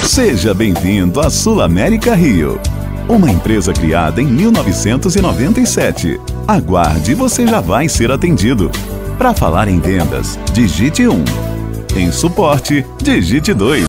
Seja bem-vindo à Sul América Rio, uma empresa criada em 1997. Aguarde, você já vai ser atendido. Para falar em vendas, digite 1. Em suporte, digite 2.